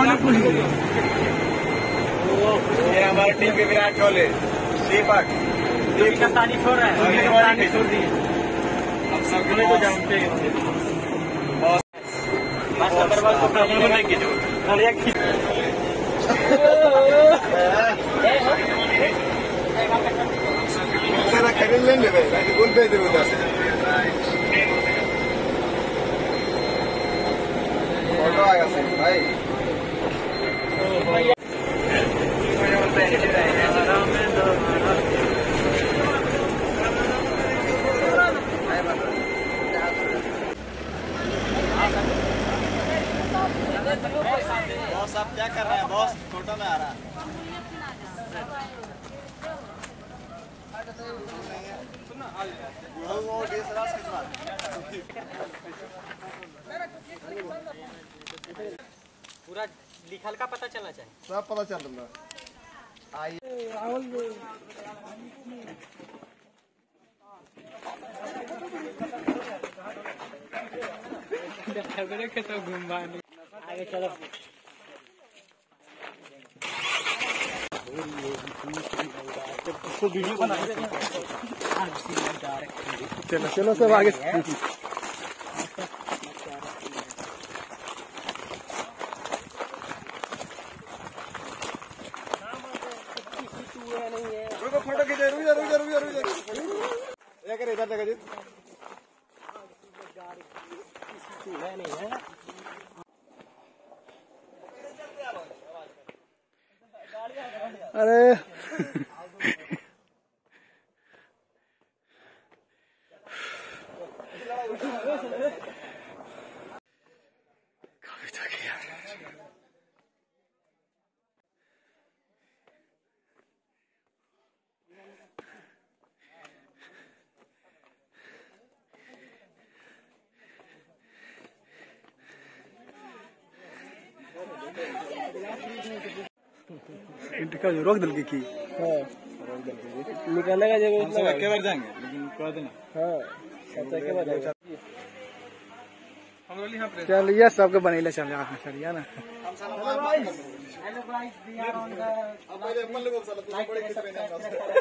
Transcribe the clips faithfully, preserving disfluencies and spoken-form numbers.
ये हमारी टीम के विराट कोहली दीपक दीपक तानी छोड़ रहा है, तानी छोड़ दी। अब सब को जानते हैं बस नंबर वन को प्रॉब्लम नहीं की जो अरे तेरा खरीद लेंगे भाई गोल पे दे उधर से फोटो आएगा सही भाई। बॉस आप क्या कर रहे हैं बॉस? फोटो में आ रहा है पूरा लिखल का पता चलना चाहिए, सब पता चल रहा है। झगड़े के तो घूमवा आगे चलो। वीडियो बना चलो चलो सब आगे। फोटो खींचे रुक जा रुक जा रुक जा रुक जा इधर देखा जी। अरे काफी थक गया। इंटिका जो रोक दल की हाँ निकालने का जरूरत नहीं है। के बार जाएंगे लेकिन कह देना हाँ सब के बार जाएंगे। हम लोग यहां पे चल ये सबके बनेले चल जा सरिया ना। Hello guys hello guys we are on the अब पहले अपन लोग साला तू बड़े किस पे नहीं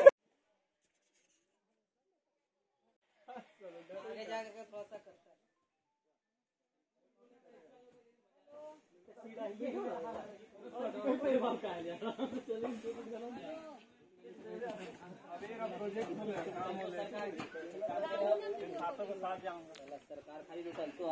आगे जाके के प्रोसेस करता है सीधा ये कोई बात का है प्रोजेक्ट काम हो सरकार हाथों के साथ जाऊंगा सरकार खाली रिटर्न तो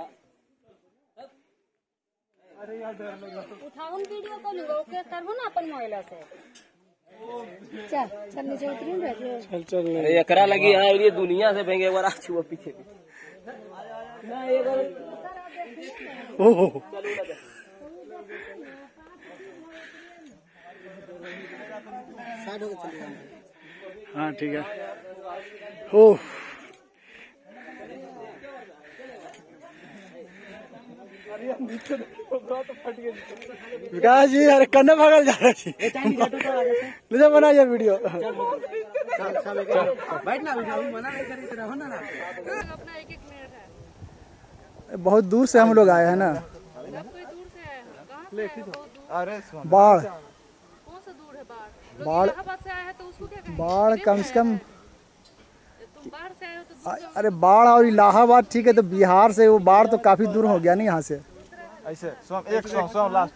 अरे यार उठाउन वीडियो कॉलिंग ओके करबो ना अपन मोबाइल से। चल चल नीचे उतरी ना चल चल अरे एकरा लगी हां ये दुनिया से भेंगे एक बार छुओ पीछे ना एक बार ओहो साइड होके चल। हाँ ठीक है। ओ विकास जी अरे कन्ने भागल जा रहा छी ले बना ये वीडियो बैठ ना मना नहीं करी तो रहो ना ना अपना एक एक मिनट है। बहुत दूर से हम लोग आए हैं ना। अरे बाढ़ बाढ़ बाढ़ कम से कम बाहर से आए हो तो अरे बाढ़ और इलाहाबाद ठीक है तो बिहार से वो बाढ़ तो काफी दूर हो गया नहीं यहाँ से। ऐसे एक सौ सौ लास्ट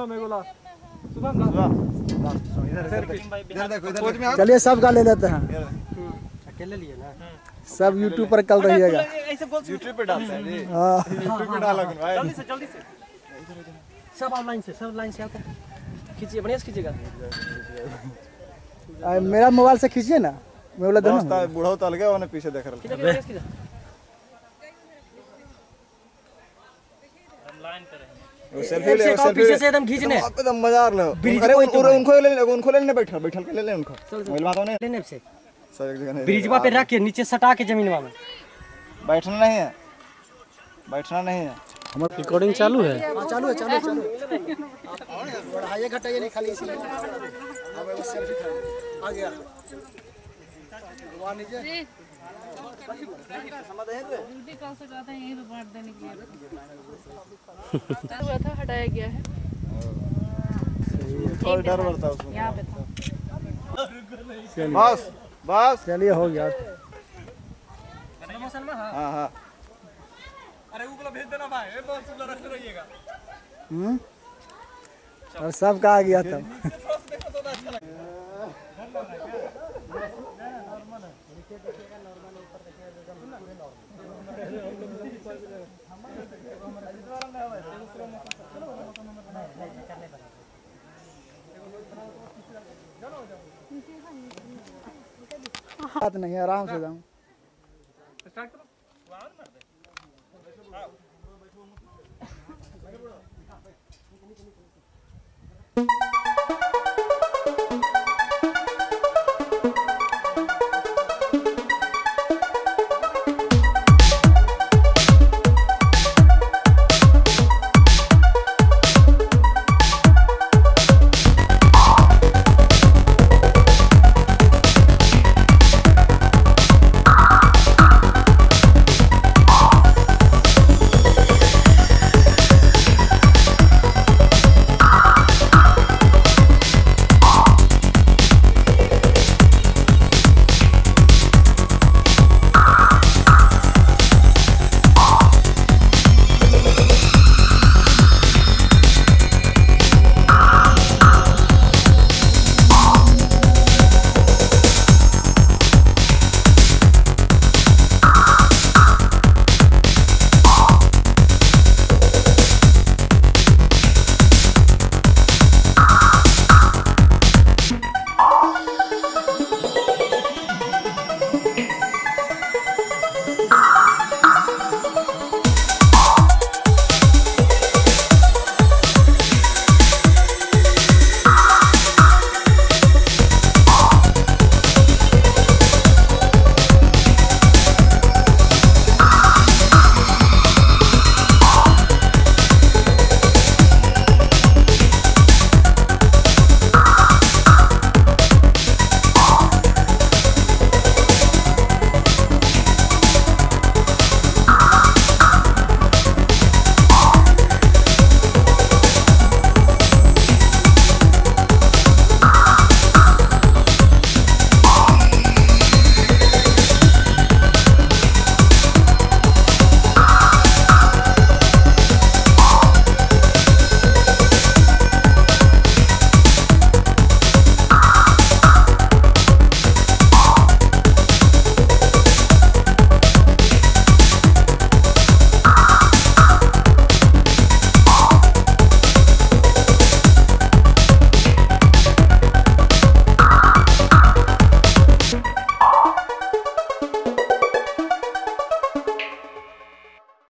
चलिए सब का ले लेते हैं अकेले लिए ना सब यूट्यूब पर कल रहिएगा यूट्यूब पे डालते हैं हाँ यूट्यूब पे डालोगे भाई जल्दी से जल्दी से सब ऑनलाइन से सब लाइन से आते खींचिए बढ़िया से खींचिएगा। मेरा मोबाइल से खींचिए ना मैं बोला दोस्त बूढ़ा उतार गया उन्हें पीछे देख रहा है वो सेल्फी ले सेल्फी पीछे से एकदम खींचने एकदम मजा आ रहा है। अरे उनको उनको ले ले उनको लेने बैठा बैठल के ले ले उनको मोबाइल मांगो ने लेने से सब एक जगह नहीं ब्रिजवा पे रख के नीचे सटा के जमीन में बैठना नहीं है बैठना नहीं है। हमारा रिकॉर्डिंग चालू है हां चालू है चालू चालू बढ़ाइए घटाइए नहीं खाली इसलिए अब वो सेल्फी आ गया भगवान जी ड्यूटी कल से जाते हैं यहीं पे बांट देने के लिए था हटाया गया है। थोड़ा डर बढ़ता उसमें। यहाँ पे था। बस बस चलिए हो गया। हाँ हाँ अरे ऊपर भेज देना भाई, ए बस ऊपर रख रहिएगा। हम्म और सब का आ गया तब। बात नहीं, आराम से जाऊँ।